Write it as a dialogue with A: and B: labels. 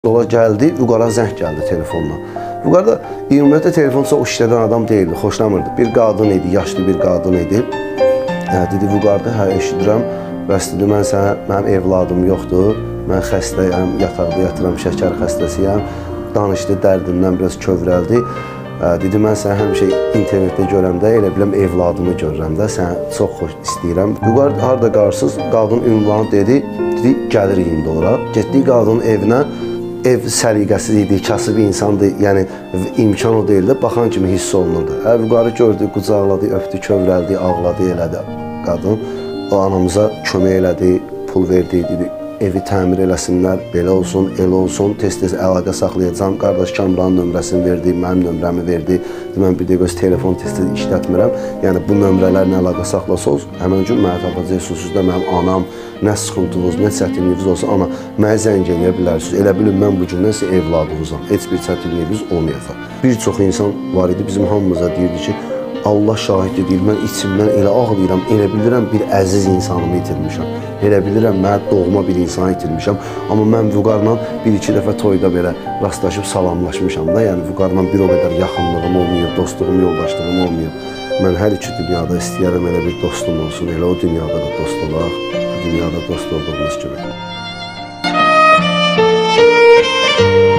A: Yola gəldi, Vüqara zəng gəldi telefonla. Vüqarda ümumiyyətlə telefon çox işlədən adam deyildi, xoşlamırdı. Bir qadın idi, yaşlı bir qadın idi. Dedi, Vüqarda, hə, eşidirəm. Bəs dedi, mənim evladım yoxdur. Mən xəstəyəm, yataqda yatıram, şəkər xəstəsiyəm. Danışdı, dərdindən biraz kövrəldi. Dedi, mən səni həmişə internetdə görəmdə, elə biləm evladımı görürəm də, səni çox xoş istəyirəm. Vüqar harada qarsız, qadın ünvanı dedi, gəlirik indi ora. Getdik qadının evinə. Ev səliqəsiz idi, kasıb insandı, yəni imkan o deyildi, baxan kimi hiss olunurdu. Vüqarı gördü, qucaqladı, öpdü, kövrəldi, ağladı, elədi qadın. O anamıza kömək elədi, pul verdi, dedi, evi təmir eləsinlər, belə olsun, elə olsun, tez-tez əlaqə saxlayacağım. Qardaş Kamranın nömrəsini verdi, mənim nömrəmi verdi. Mən bir dəqiqə öz telefon tez-tez işlətmirəm. Yəni bu nömrələrlə əlaqə saxlasaq, həmin gün mənə tapacaqsınız da mənim anam, nə sıxıntınız, nə çətinliyiniz olsa, ana, mənə zəng eləyə bilərsiniz. Elə bilin, mən bu gündən sizə evladınızam. Heç bir çətinliyiniz olmayacaq. Bir çox insan var idi, bizim hamımıza deyirdi ki, Allah şahiddir deyil, mən içimdən elə ağlayıram, elə bilirəm bir əziz insanımı itirmişəm. Elə bilirəm, mən doğma bir insanı itirmişəm. Amma mən Vüqarla bir-iki dəfə toyda belə rastlaşıb salamlaşmışam da. Yəni Vüqarla bir o qədər yaxınlığım olmayıb, dostluğum, yoldaşlığım olmayıb. Mən hər iki dünyada istəyərəm elə bir dostum olsun, elə o dünyada da dost olaq, bu dünyada dost olduğumuz kimi.